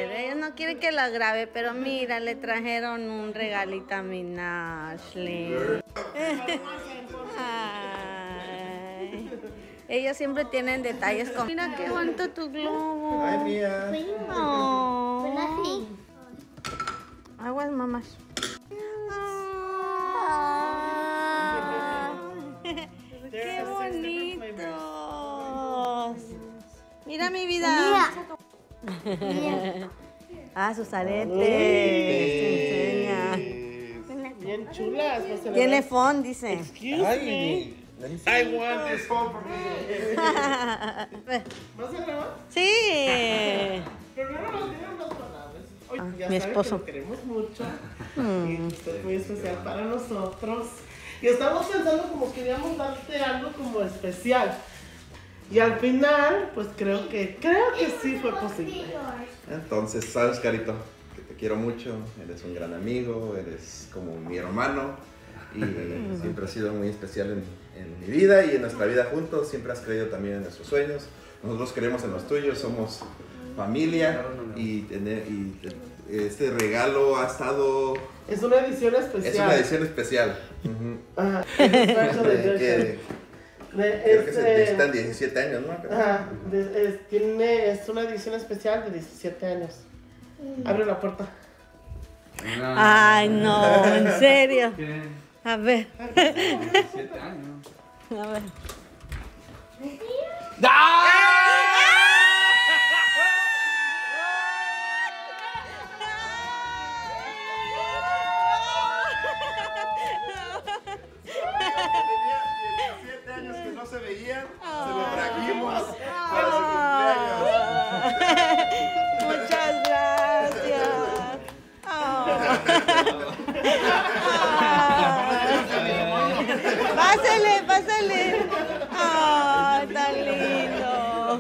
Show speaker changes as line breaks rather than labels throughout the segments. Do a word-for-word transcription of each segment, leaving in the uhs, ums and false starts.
ver, ellos no quieren que la grabe, pero mira, le trajeron un regalito a mi Ashley. Ay, ellos siempre tienen detalles con... Mira qué bonito tu globo.
Ay, mía.
Oh. Aguas, mamás. ¡Qué bonitos! Mira mi vida. Mira. Ah, sus aretes. Te enseña.
Bien chulas.
Tiene phone, dice.
Excuse me. I want this phone for me. ¿Vas a grabar?
Sí.
Pero no nos dieron las palabras. Oye,
Ah,
ya
mi
saben
esposo.
que lo queremos mucho.
Mm.
Y usted es muy especial para nosotros. Y estamos pensando como queríamos darte algo como especial. Y al final, pues creo que, creo que sí fue posible.
Entonces, sabes, Carito, que te quiero mucho. Eres un gran amigo, eres como mi hermano. Y siempre has sido muy especial en, en mi vida y en nuestra vida juntos. Siempre has creído también en nuestros sueños. Nosotros creemos en los tuyos, somos familia. Y, tener, y este regalo ha estado...
Es una edición especial.
Es una edición especial. Uh-huh.
Ajá, es un special
De
edition.
que-
De-
Creo
es,
que se
eh,
necesitan diecisiete años, ¿no?
Ajá, de- es, tiene, es una edición especial de diecisiete años. Abre la puerta.
Ay, no, en serio.
¿Qué?
A ver.
Siete años.
A ver.
Tenía diecisiete años que no se veían, se lo trajimos para su cumpleaños.
Muchas gracias. Oh. Pásale, pásale. Ay, tan lindo.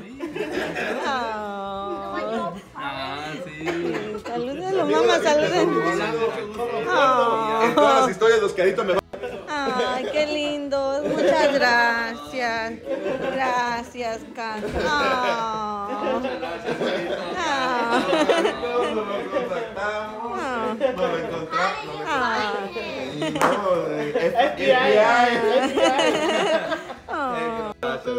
Oh.
Ah, sí.
Salúdenlo, mamá, salúdenlo.
En todas las historias los caritos me van.
Ay, qué lindo. Muchas gracias. Gracias, Can. Oh.
Todos nos lo contactamos, nos lo encontramos.
Ah.
Y no, eh, F
F B I.
B I.
Oh.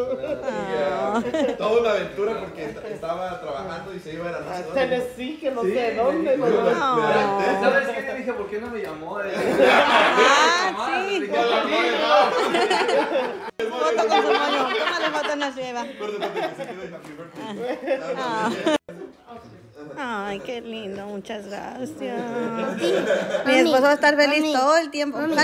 Toda una aventura porque estaba trabajando y se iba a ir a no sé dónde.
Tennessee, que no
Sí,
sé dónde.
yo
¿no?
me- me adelanté.
¿Sabes qué? Te dije, ¿por qué no me llamó?
Ah, sí. Foto con su mano. Tómale foto, no lleva. Ay, qué lindo. Muchas gracias. Mi esposo va a estar feliz todo el tiempo.